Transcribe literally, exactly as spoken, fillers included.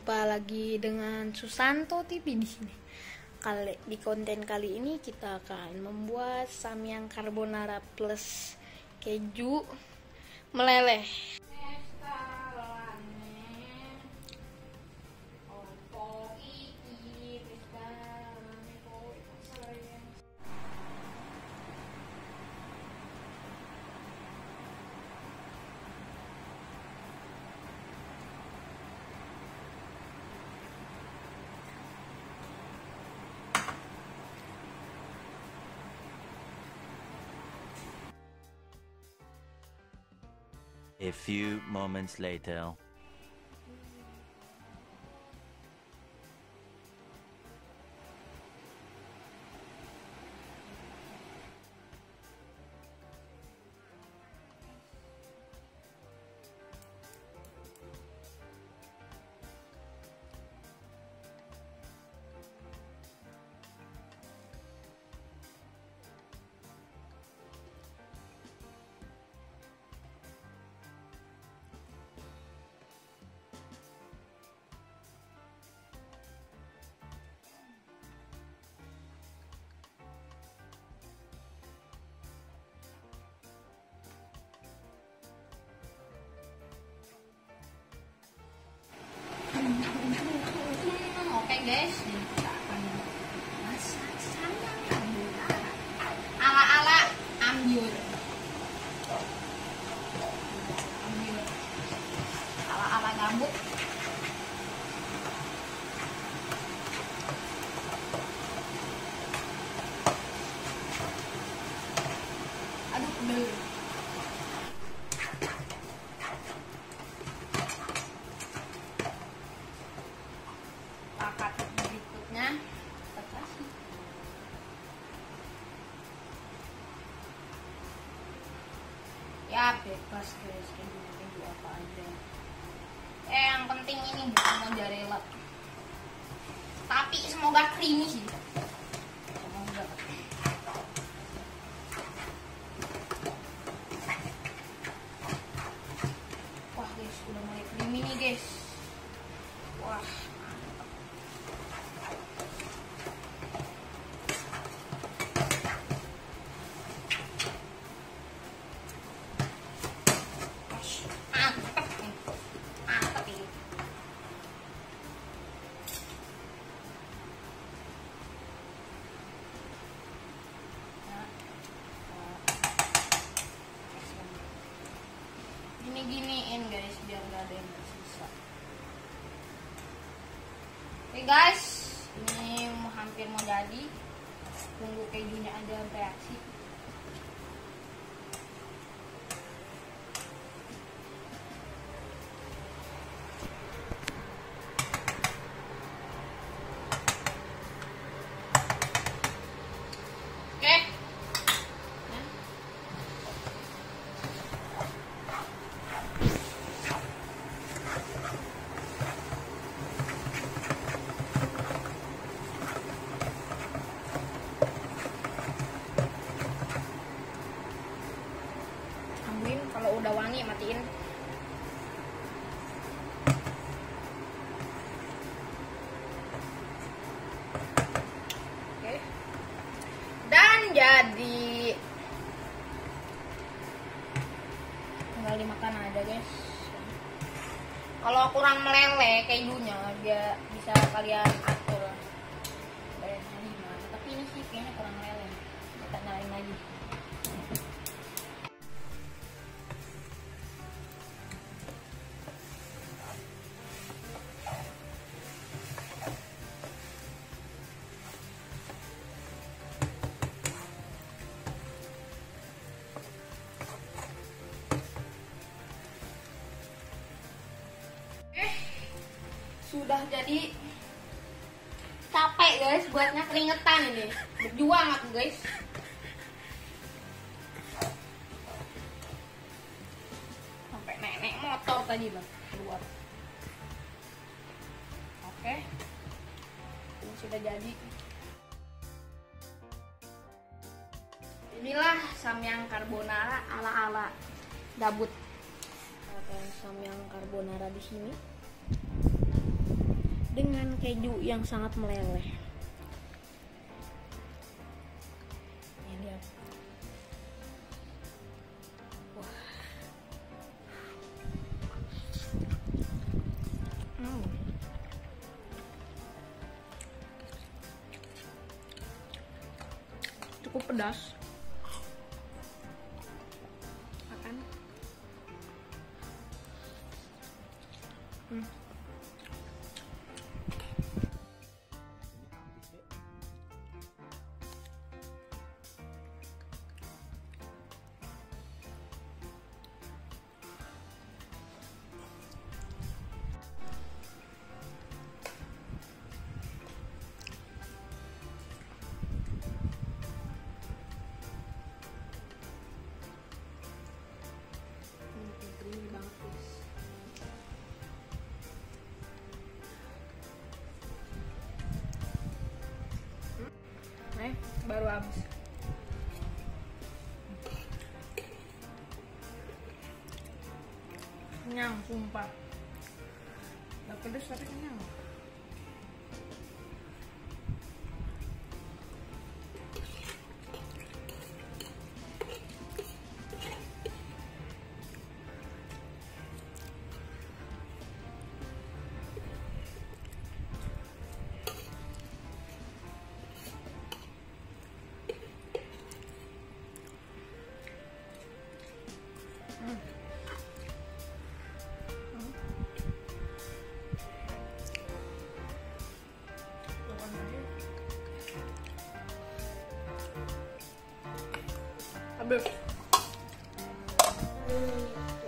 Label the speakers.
Speaker 1: Jumpa lagi dengan Susanto T V di sini. Kali di konten kali ini kita akan membuat samyang carbonara plus keju meleleh.
Speaker 2: A few moments later.
Speaker 1: Oke guys, kita akan masak samyang carbonara ala-ala Ambyur. Ambyur. Ala-ala gambut. Aduh, bener. Pakat berikutnya kita kasih ya bebas guys, keju keju apa aja, eh yang penting ini bukan mozzarella tapi semoga creamy sih, semoga. Wah guys, udah mulai creamy nih guys. Wah, gini-giniin guys biar gak ada yang tersisa. Oke guys, ini hampir mau jadi, tunggu kejunya aja reaksi. Kalau udah wangi matiin. Oke. Dan jadi tinggal dimakan aja guys. Kalau kurang meleleh kejunya dia bisa kalian atur bayarnya gimana. Tapi ini sih kayaknya kurang meleleh. Kita nyalain lagi. Sudah jadi, capek guys buatnya, keringetan ini, berjuang aku guys. Sampai nenek motor tadi lah keluar. Oke, ini sudah jadi. Inilah samyang carbonara ala-ala Dabut. Samyang carbonara di sini. dengan keju yang sangat meleleh. Ini dia. Wah. Hmm. Cukup pedas. Makan. Hmm. Eh, baru habis. Kenyang, sumpah. Gak pedes tapi kenyang. Habis.